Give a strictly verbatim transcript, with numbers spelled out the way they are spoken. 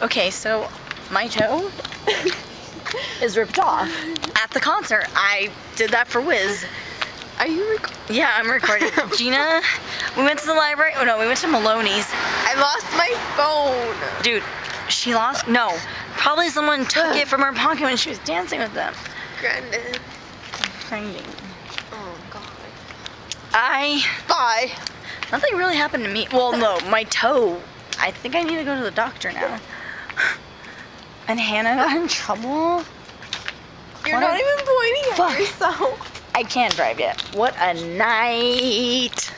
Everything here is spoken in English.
Okay, so my toe is ripped off at the concert. I did that for Wiz. Are you recording? Yeah, I'm recording. Gina, we went to the library. Oh no, we went to Maloney's. I lost my phone. Dude, she lost? No. Probably someone took it from her pocket when she was dancing with them. Grandin. Grinding. Oh god. I... Bye. Nothing really happened to me. Well, no, my toe. I think I need to go to the doctor now. And Hannah got in trouble. You're What not a- even pointing at Fuck. yourself. I can't drive yet. What a night.